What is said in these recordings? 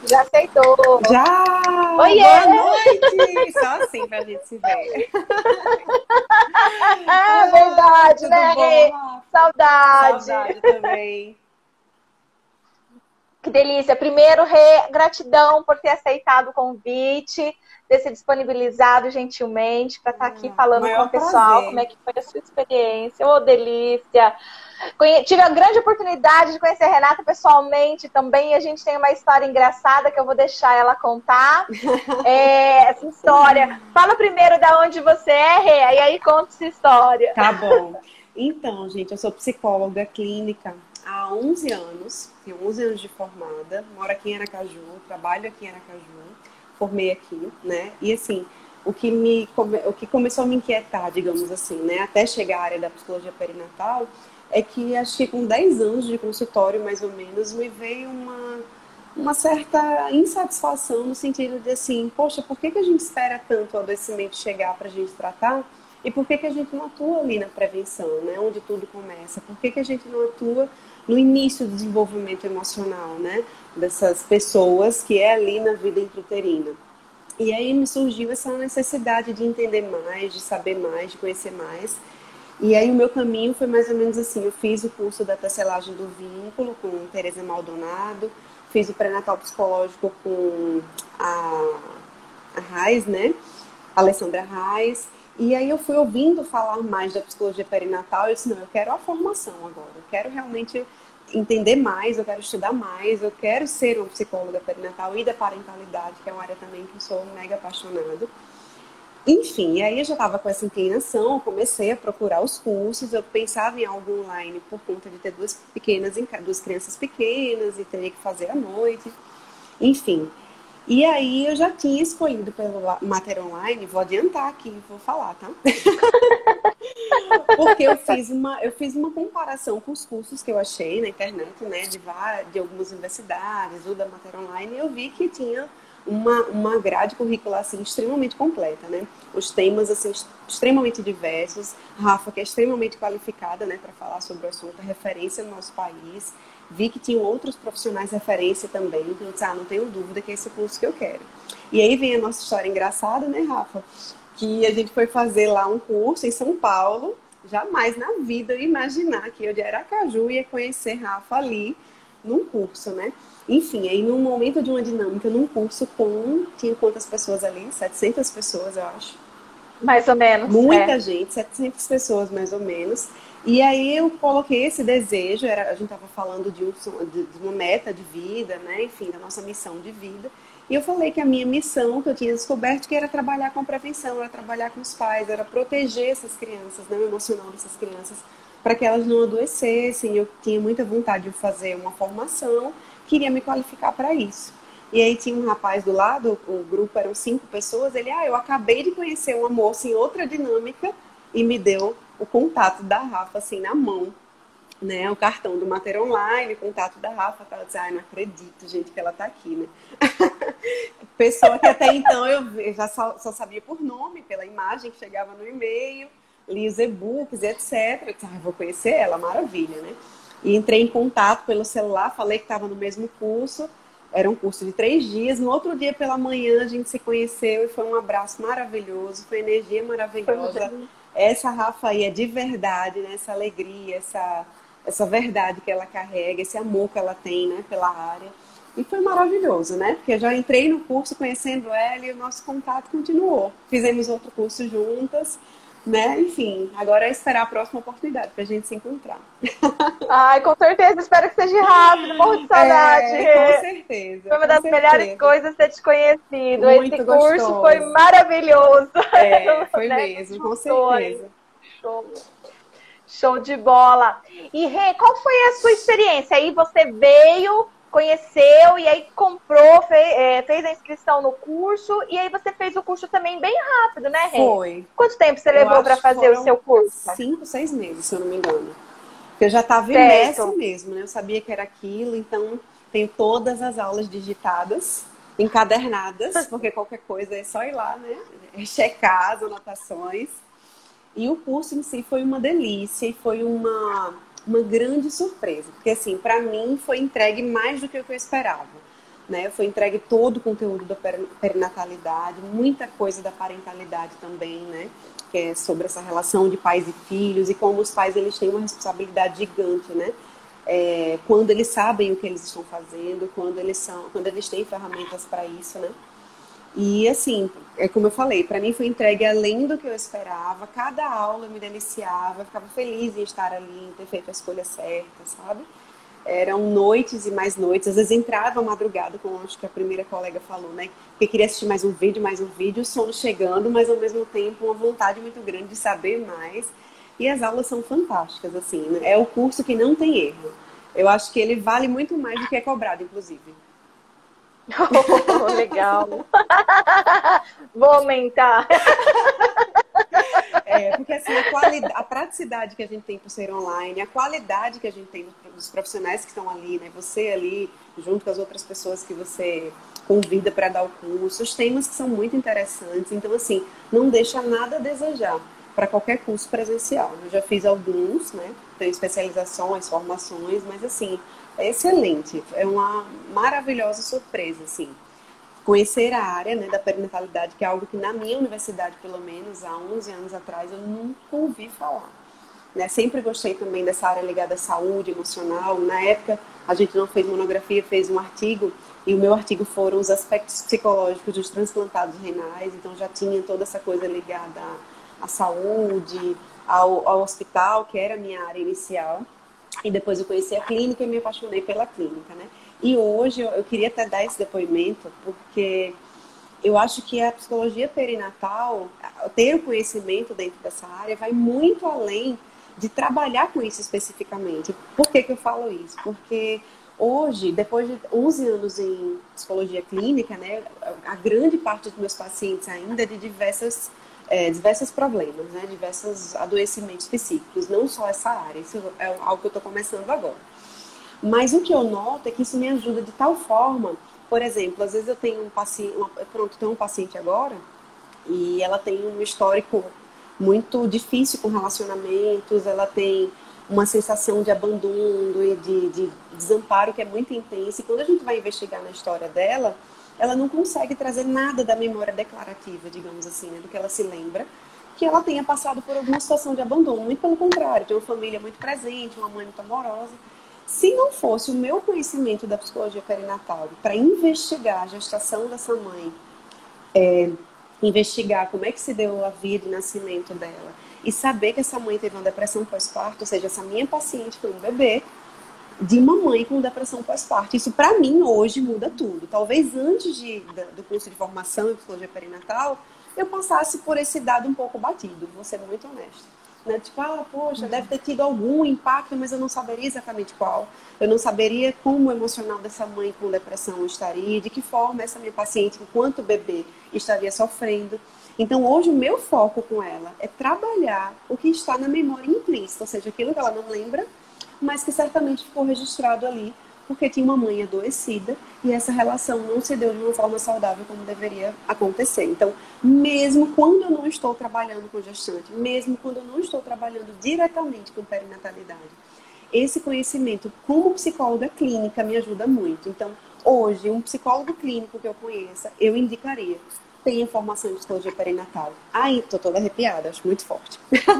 Já aceitou. Já! Oiê! Boa noite! Só assim pra gente se ver. Ah, Ai, verdade, tudo né, bom, Rê? Rafa? Saudade. Saudade também. Que delícia. Primeiro, Rê, gratidão por ter aceitado o convite, ter se disponibilizado gentilmente para estar aqui Ah, falando com o maior pessoal, como prazer. é que foi a sua experiência. Ô, delícia. Tive a grande oportunidade de conhecer a Renata pessoalmente também, e a gente tem uma história engraçada que eu vou deixar ela contar. Essa história. Fala primeiro de onde você é, Rê, e aí conta essa história. Tá bom. Então, gente, eu sou psicóloga clínica há 11 anos. Tenho 11 anos de formada. Moro aqui em Aracaju, trabalho aqui em Aracaju. Formei aqui, né? E assim, o que começou a me inquietar, digamos assim, né? Até chegar à área da psicologia perinatal, é que acho que com 10 anos de consultório, mais ou menos, me veio uma certa insatisfação no sentido de assim, poxa, por que que a gente espera tanto o adoecimento chegar para a gente tratar? E por que que a gente não atua ali na prevenção, né? Onde tudo começa? Por que que a gente não atua no início do desenvolvimento emocional, né? Dessas pessoas que é ali na vida intrauterina. E aí me surgiu essa necessidade de entender mais, de saber mais, de conhecer mais. E aí o meu caminho foi mais ou menos assim, eu fiz o curso da tecelagem do vínculo com Tereza Maldonado, fiz o pré-natal psicológico com a, a Raiz, né? Alessandra Reis. E aí eu fui ouvindo falar mais da psicologia perinatal e eu disse, não, eu quero a formação agora, eu quero realmente entender mais, eu quero estudar mais, eu quero ser uma psicóloga perinatal e da parentalidade, que é uma área também que eu sou mega apaixonada. Enfim, e aí eu já estava com essa inclinação, eu comecei a procurar os cursos, eu pensava em algo online por conta de ter duas crianças pequenas e teria que fazer à noite, enfim. E aí eu já tinha escolhido pelo Mater Online, vou adiantar aqui, vou falar, tá? Porque eu fiz uma comparação com os cursos que eu achei na internet, né, de algumas universidades, ou da Mater Online, e eu vi que tinha uma grade curricular assim, extremamente completa, né? Os temas assim, extremamente diversos. Rafa, que é extremamente qualificada, né, para falar sobre o assunto, é referência no nosso país. Vi que tinham outros profissionais referência também, então eu disse, não tenho dúvida que é esse curso que eu quero. E aí vem a nossa história engraçada, né, Rafa? Que a gente foi fazer lá um curso em São Paulo. Jamais na vida eu ia imaginar que eu de Aracaju ia conhecer Rafa ali num curso, né? Enfim, aí num momento de uma dinâmica, num curso com... Tinha quantas pessoas ali? 700 pessoas, eu acho. Mais ou menos, Muita gente, 700 pessoas mais ou menos. E aí eu coloquei esse desejo, a gente estava falando de uma meta de vida, né? Enfim, da nossa missão de vida. E eu falei que a minha missão, que eu tinha descoberto, que era trabalhar com prevenção, era trabalhar com os pais, era proteger essas crianças, né? O emocional dessas crianças, para que elas não adoecessem. Eu tinha muita vontade de fazer uma formação, queria me qualificar para isso. E aí tinha um rapaz do lado, o grupo eram 5 pessoas, ele, eu acabei de conhecer uma moça em outra dinâmica e me deu o contato da Rafa, assim, na mão, né? O cartão do Mater Online, o contato da Rafa, ela disse, não acredito, gente, que ela tá aqui, né? Pessoa que até então eu já só sabia por nome, pela imagem que chegava no e-mail, li os e-books, etc. Eu disse, vou conhecer ela, maravilha, né? E entrei em contato pelo celular, falei que estava no mesmo curso, era um curso de 3 dias. No outro dia pela manhã a gente se conheceu e foi um abraço maravilhoso, foi energia foi muito maravilhosa. delícia. Essa Rafa aí é de verdade, né? Essa alegria, essa verdade que ela carrega, esse amor que ela tem, né, pela área. E foi maravilhoso, né? Porque eu já entrei no curso conhecendo ela e o nosso contato continuou. Fizemos outro curso juntas, né? Enfim, agora é esperar a próxima oportunidade para a gente se encontrar. Ai, com certeza, espero que seja rápido, morro de saudade. Com certeza, Foi uma com das melhores certeza. coisas ter te conhecido. Esse Muito curso foi gostoso. maravilhoso. Foi Né? Nos mesmo, com juntou aí. certeza. Show. Show de bola. E Rê, qual foi a sua experiência? Aí você veio, conheceu e aí comprou, fez a inscrição no curso e aí você fez o curso também bem rápido, né, Rê? Foi. Quanto tempo você Eu levou para acho que fazer o foram seu curso? 5, 6 meses, se eu não me engano. Eu já estava imersa Certo. mesmo, né? Eu sabia que era aquilo, então tenho todas as aulas digitadas, encadernadas, porque qualquer coisa é só ir lá, né? É checar as anotações. E o curso em si foi uma delícia e foi uma grande surpresa, porque assim, para mim foi entregue mais do que o que eu esperava. né? Foi entregue todo o conteúdo da perinatalidade, muita coisa da parentalidade também, né? Que é sobre essa relação de pais e filhos e como os pais eles têm uma responsabilidade gigante, né? Quando eles sabem o que eles estão fazendo, quando eles têm ferramentas para isso, né? E assim, é como eu falei, para mim foi entregue além do que eu esperava. Cada aula eu me deliciava, eu ficava feliz em estar ali, em ter feito a escolha certa, sabe? Eram noites e mais noites, às vezes entrava à madrugada, como acho que a primeira colega falou, né? Porque queria assistir mais um vídeo, o sono chegando, mas ao mesmo tempo uma vontade muito grande de saber mais. E as aulas são fantásticas, assim, né? É o curso que não tem erro. Eu acho que ele vale muito mais do que é cobrado, inclusive. Oh, legal. Vou aumentar. Porque assim, a praticidade que a gente tem por ser online, a qualidade que a gente tem dos profissionais que estão ali, né? Você ali, junto com as outras pessoas que você convida para dar o curso, os temas que são muito interessantes. Então, assim, não deixa nada a desejar para qualquer curso presencial. Eu já fiz alguns, né? Tenho especializações, formações, mas assim, é excelente. É uma maravilhosa surpresa, assim. Conhecer a área, né, da perinatalidade, que é algo que na minha universidade, pelo menos há 11 anos atrás, eu nunca ouvi falar. Né? Sempre gostei também dessa área ligada à saúde emocional. Na época, a gente não fez monografia, fez um artigo, e o meu artigo foram os aspectos psicológicos dos transplantados renais, então já tinha toda essa coisa ligada à saúde, ao hospital, que era a minha área inicial. E depois eu conheci a clínica e me apaixonei pela clínica, né? E hoje eu queria até dar esse depoimento, porque eu acho que a psicologia perinatal, ter o conhecimento dentro dessa área, vai muito além de trabalhar com isso especificamente. Por que que eu falo isso? Porque hoje, depois de 11 anos em psicologia clínica, né, a grande parte dos meus pacientes ainda é de diversos problemas, né, diversos adoecimentos psíquicos, não só essa área. Isso é algo que eu estou começando agora. Mas o que eu noto é que isso me ajuda de tal forma, por exemplo, às vezes eu tenho tenho um paciente agora e ela tem um histórico muito difícil com relacionamentos, ela tem uma sensação de abandono e de desamparo que é muito intensa. E quando a gente vai investigar na história dela, ela não consegue trazer nada da memória declarativa, digamos assim, né, do que ela se lembra, que ela tenha passado por alguma situação de abandono. Muito pelo contrário, tem uma família muito presente, uma mãe muito amorosa. Se não fosse o meu conhecimento da psicologia perinatal para investigar a gestação dessa mãe, investigar como é que se deu a vida e o nascimento dela, e saber que essa mãe teve uma depressão pós-parto, ou seja, essa minha paciente foi um bebê de uma mãe com depressão pós-parto. Isso, para mim, hoje muda tudo. Talvez antes do curso de formação em psicologia perinatal, eu passasse por esse dado um pouco batido, vou ser muito honesta. Né? Tipo, poxa, deve ter tido algum impacto, mas eu não saberia exatamente qual. Eu não saberia como o emocional dessa mãe com depressão estaria, de que forma essa minha paciente, enquanto bebê, estaria sofrendo. Então, hoje, o meu foco com ela é trabalhar o que está na memória implícita, ou seja, aquilo que ela não lembra, mas que certamente ficou registrado ali, porque tinha uma mãe adoecida e essa relação não se deu de uma forma saudável como deveria acontecer. Então, mesmo quando eu não estou trabalhando com gestante, mesmo quando eu não estou trabalhando diretamente com perinatalidade, esse conhecimento como psicóloga clínica me ajuda muito. Então, hoje, um psicólogo clínico que eu conheça, eu indicaria. Tenha formação em psicologia perinatal. Aí, tô toda arrepiada, acho muito forte.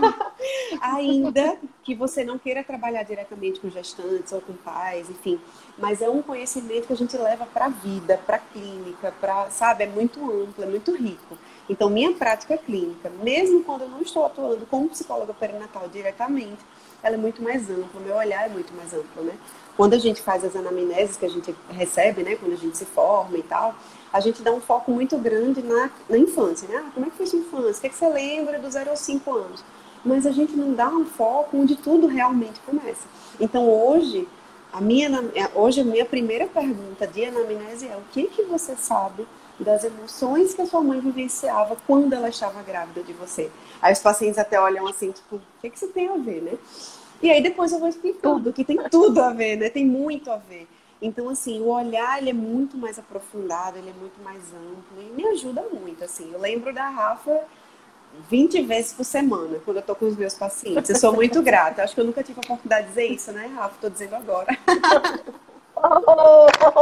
Ainda que você não queira trabalhar diretamente com gestantes ou com pais, enfim, mas é um conhecimento que a gente leva para a vida, para a clínica, sabe, é muito amplo, é muito rico. Então, minha prática clínica, mesmo quando eu não estou atuando como psicóloga perinatal diretamente, ela é muito mais ampla, o meu olhar é muito mais amplo, né? Quando a gente faz as anamneses que a gente recebe, né, quando a gente se forma e tal, a gente dá um foco muito grande na infância, né? Como é que foi sua infância? O que você lembra do 0 aos 5 anos? Mas a gente não dá um foco onde tudo realmente começa. Então, hoje a minha primeira pergunta de anamnese é: o que você sabe das emoções que a sua mãe vivenciava quando ela estava grávida de você? Aí os pacientes até olham assim, tipo, o que isso tem a ver, né? E aí depois eu vou explicar tudo, que tem tudo a ver, né? Tem muito a ver. Então, assim, o olhar, ele é muito mais aprofundado, ele é muito mais amplo e me ajuda muito, assim. Eu lembro da Rafa 20 vezes por semana, quando eu tô com os meus pacientes. Eu sou muito grata. Acho que eu nunca tive a oportunidade de dizer isso, né, Rafa? Tô dizendo agora.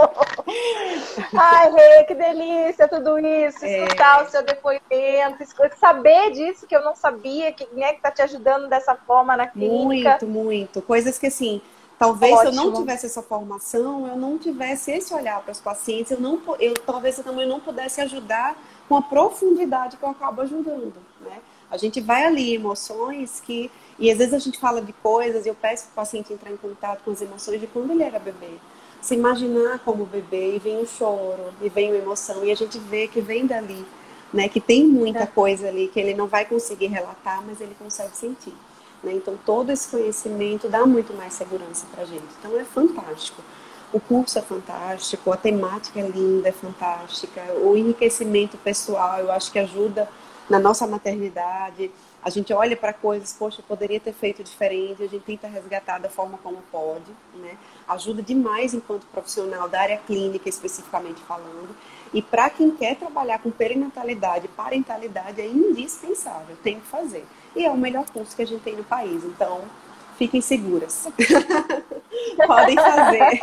Ai, Rê, que delícia tudo isso, escutar o seu depoimento, saber disso que eu não sabia, que, né, que tá te ajudando dessa forma na clínica. Muito, muito. Coisas que, assim, talvez se eu não Ótimo. tivesse essa formação, eu não tivesse esse olhar para os pacientes, talvez eu também não pudesse ajudar com a profundidade que eu acabo ajudando, né? A gente vai ali, emoções que... E às vezes a gente fala de coisas e eu peço para o paciente entrar em contato com as emoções de quando ele era bebê. Se imaginar como bebê e vem o choro, e vem a emoção, e a gente vê que vem dali, né? Que tem muita coisa ali que ele não vai conseguir relatar, mas ele consegue sentir. Né? Então, todo esse conhecimento dá muito mais segurança para a gente. Então, é fantástico. O curso é fantástico, a temática é linda, é fantástica. O enriquecimento pessoal, eu acho que ajuda na nossa maternidade. A gente olha para coisas, poxa, eu poderia ter feito diferente. A gente tenta resgatar da forma como pode. Né? Ajuda demais enquanto profissional da área clínica, especificamente falando. E para quem quer trabalhar com perinatalidade e parentalidade, é indispensável, tem que fazer. E é o melhor curso que a gente tem no país, então fiquem seguras. Podem fazer.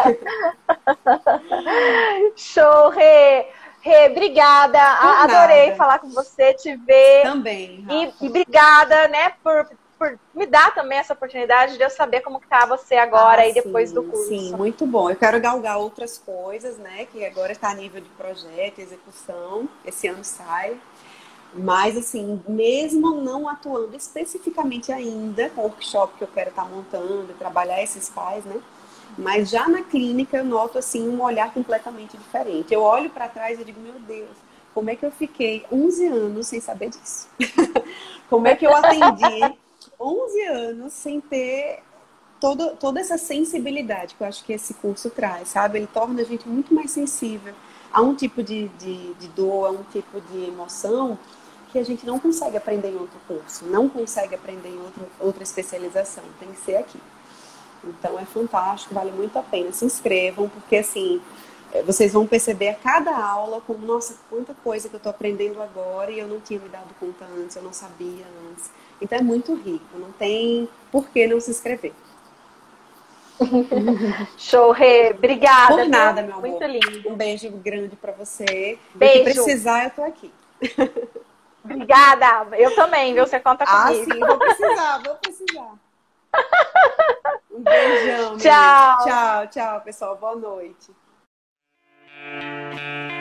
Show, Rê! Rê, obrigada. Adorei falar com você, te ver. Também, e obrigada, né, por me dar também essa oportunidade de eu saber como que tá você agora e depois do curso. Sim, muito bom. Eu quero galgar outras coisas, né, que agora está a nível de projeto, execução. Esse ano sai. Mas, assim, mesmo não atuando especificamente ainda com o workshop que eu quero estar montando, trabalhar esses pais, né? Mas já na clínica eu noto, assim, um olhar completamente diferente. Eu olho para trás e digo, meu Deus, como é que eu fiquei 11 anos sem saber disso? Como é que eu atendi 11 anos sem ter toda essa sensibilidade que eu acho que esse curso traz, sabe? Ele torna a gente muito mais sensível a um tipo de dor, a um tipo de emoção que a gente não consegue aprender em outro curso, não consegue aprender em outra especialização, tem que ser aqui. Então é fantástico, vale muito a pena. Se inscrevam, porque assim, vocês vão perceber a cada aula como, nossa, quanta coisa que eu estou aprendendo agora e eu não tinha me dado conta antes, eu não sabia antes. Então é muito rico, não tem por que não se inscrever. Show, Rê. Obrigada. Por nada, meu amor. Muito lindo. Um beijo grande pra você. Beijo. E se precisar, eu tô aqui. Obrigada. Eu também, viu? Você conta comigo. Sim, vou precisar. Um beijão. Tchau. Tchau, pessoal. Boa noite.